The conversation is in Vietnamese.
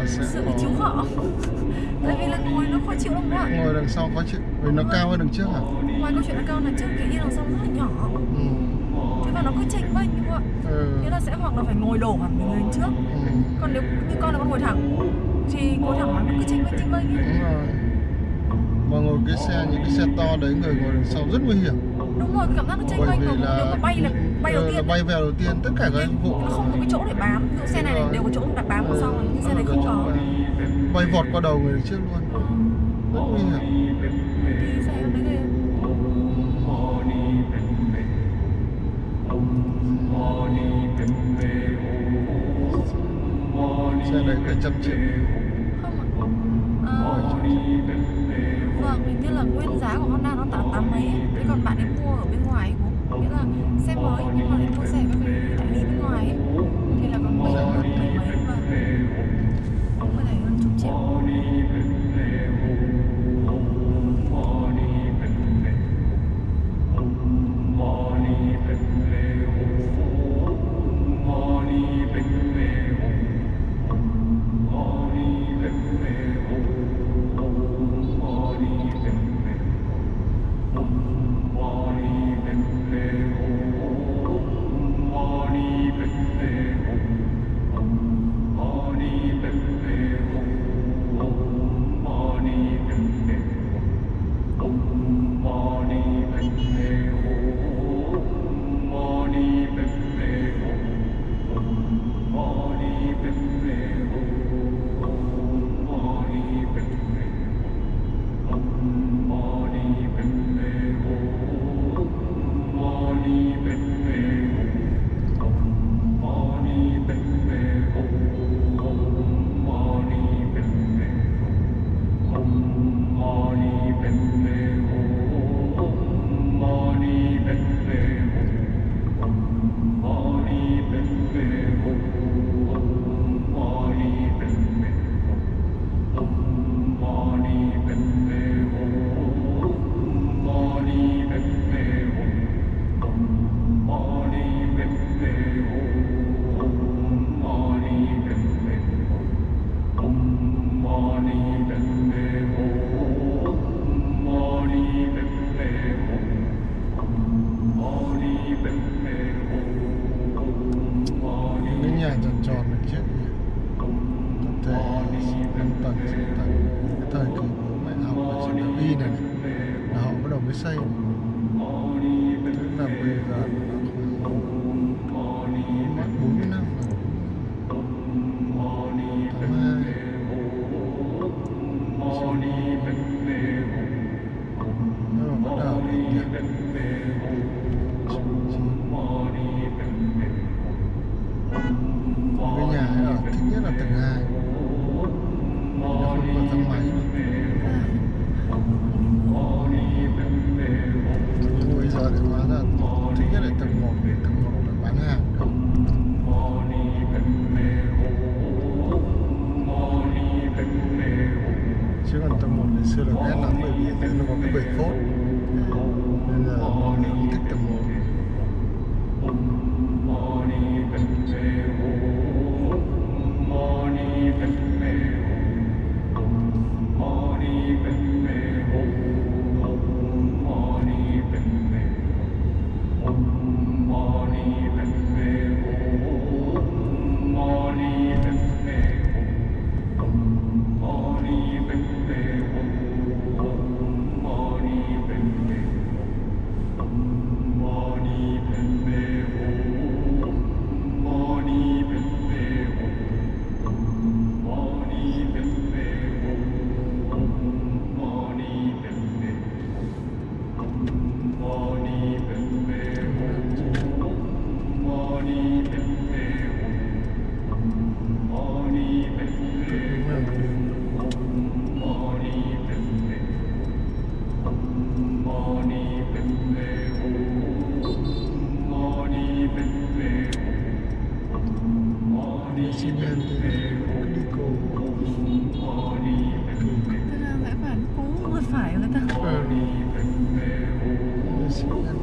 sẽ sự khó. chịu khó. Tại vì là ngồi nó khó chịu lắm các bạn. Ngồi đằng sau khó chịu vì nó cao hơn đằng trước à? Ngoài câu chuyện là cao là trước cái yên đằng sau nó rất là nhỏ. Ừ. Thế và nó cứ chênh vênh như vậy. Thế là sẽ hoặc là phải ngồi đổ hẳn người lên trước. Còn nếu như con là con ngồi thẳng thì ngồi thẳng mà nó cứ chênh vênh ấy. Đúng rồi. Mà ngồi cái xe, những cái xe to đấy, người ngồi đằng sau rất nguy hiểm. Đúng rồi, cảm giác nó chênh Bởi vênh. vì Nếu mà bay đầu tiên, bay vào đầu tiên, tất cả các vụ nó không có cái chỗ để bám. Ví dụ xe này đều có chỗ đặt bám ở sau, nhưng xe này không có. Bay vọt qua đầu người trước luôn. Rất nguy hiểm. Đi xe đấy ghê. Xe đấy cả 100 triệu. Không ạ. Vâng, hình như là nguyên giá của Honda nó tám mấy. Thế còn bạn ấy mua ở bên ngoài ấy, nghĩa là xe mới nhưng mà lại mua xe các cái đại lý bên ngoài ấy, thì là còn mấy mấy và cũng phải hơn chục triệu. Xây tức là bây giờ nó khoảng 40 năm rồi. Tháng 2 nó bắt đầu đi nhỉ. Cái nhà này thích nhất là tầng 2, nó không có thang máy mà. Bây giờ thì hóa ra thứ nhất là tầng 1 là bán hàng được. Chứ còn tầng 1 ngày xưa là ghét lắm bởi vì nó có cái bể phốt. Nên là mọi người không thích tầng 1. Phải người ta.